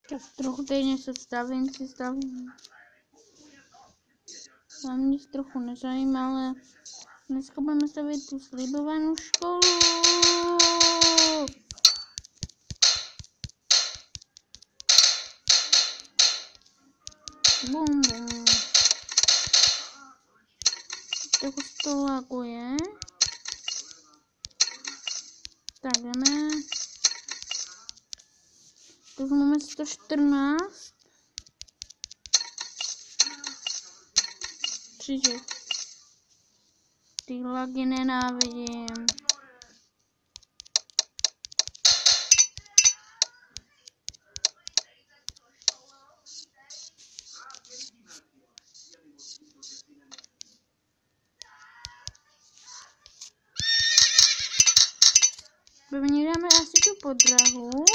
Trochu teď něco stavím. Vám nic trochu nezajímá, ale dneska budeme stavět tu slibovanou školu. Bum, bum. Trochu to laguje. Tak jdeme. Teď máme 114. Křížek. Ty lagy nenávidím. První dáme asi tu podrahu.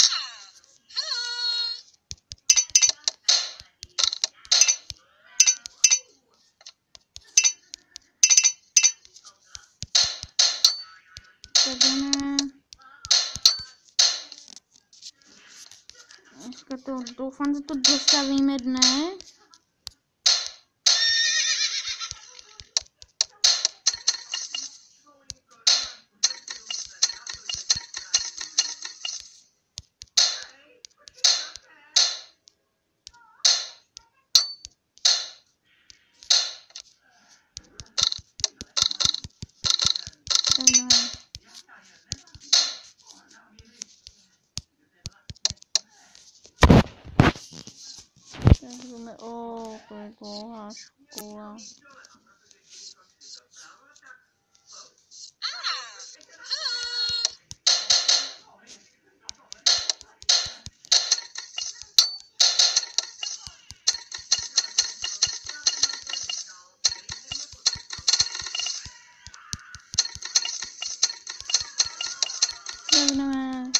Tak jdeme. Dneska to doufám, že to dostavíme dnes. To je dlouhá škola. Jdeme.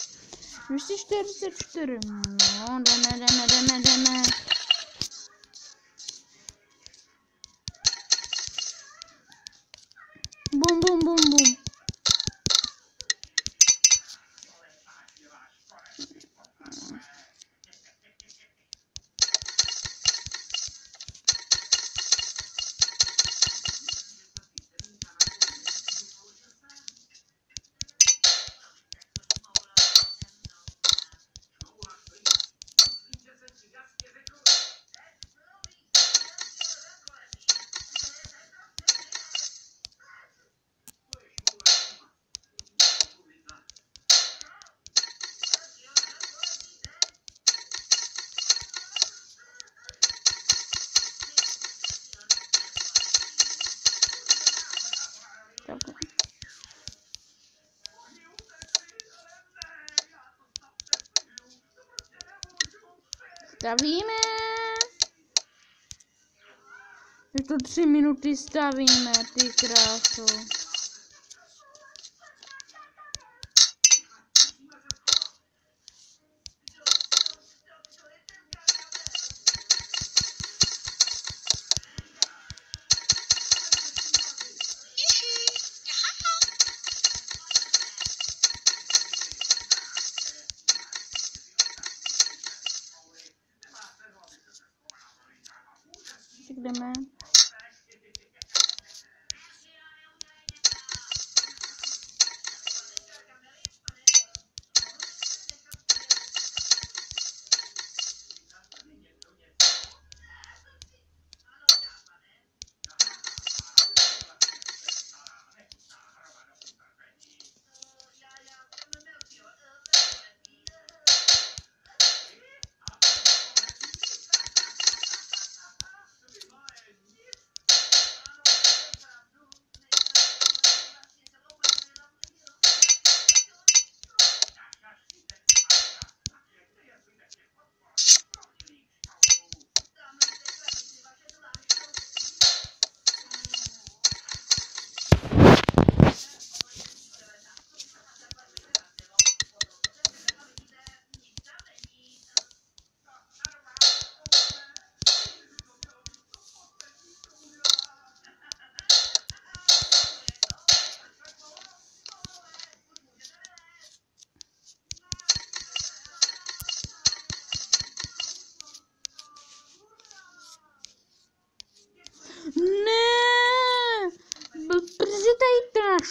244. No, jdeme. Bum, bum, bum, bum. Stavíme. Je to 3 minuty stavíme, ty kráso. Tak jdeme.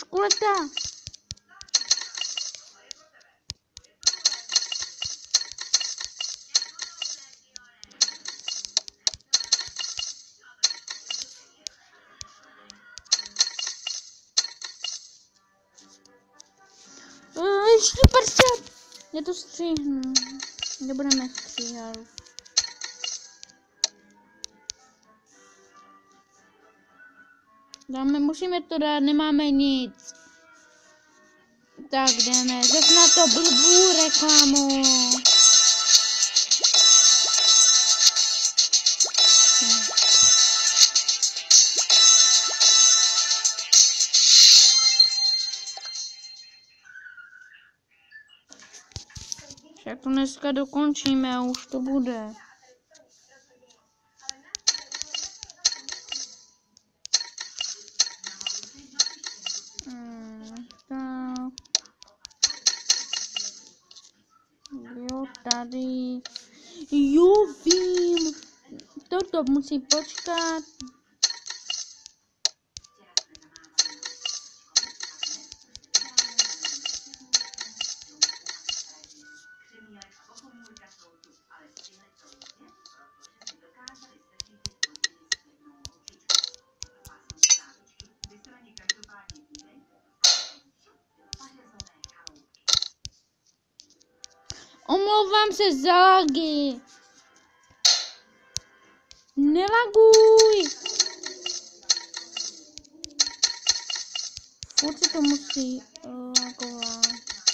kuleta. Ještě pršet. Já to stříhnu. Nebudeme stříhat. Musíme to dát, nemáme nic. Tak jdeme, zase na to blbou reklamu. Však to dneska dokončíme a už to bude. Tak. Jo, tady. Jo, vím. Toto musí počkat. Omlouvám se za lagy. Nelaguj. Furt se to musí lagovat.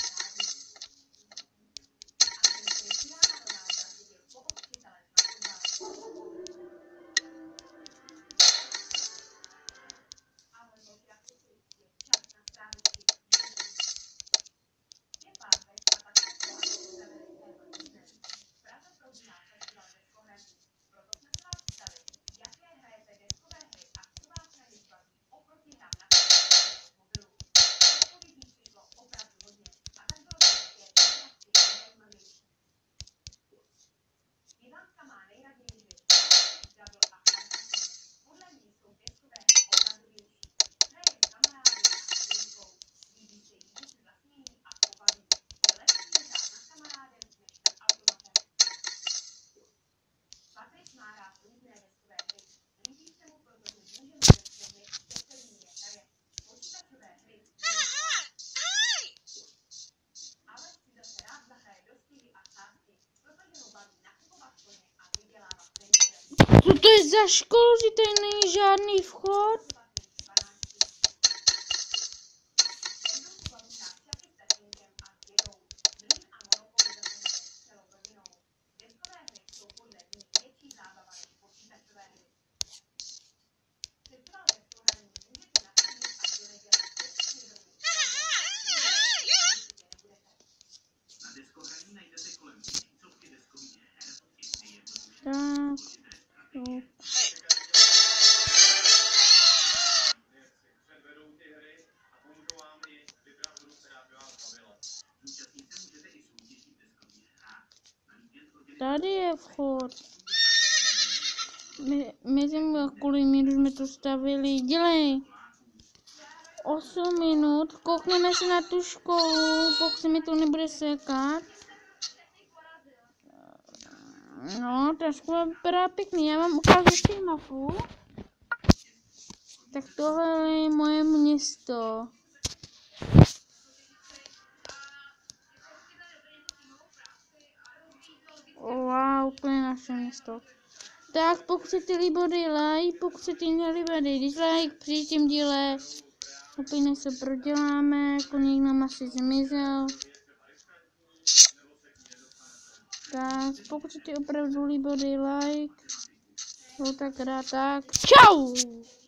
Co to je za školu, že tady není žádný vchod? Tak. Tady je vchod. My jsme kvůli míru jsme to stavili. Dělej. 8 minut. Koukneme se na tu školu, pokud se mi to nebude sekat. No, ta škola vypadá pěkný. Já vám ukážu ještě mapu. Tak tohle je moje město. Wow, úplně naše město. Tak pokud se ti líbí, dej like, pokud se ti nelíbí, dej dislike, příštím díle úplně se proděláme, koník nám asi zmizel. Tak pokud se ti opravdu líbí, dej like, no tak rád tak. Čau!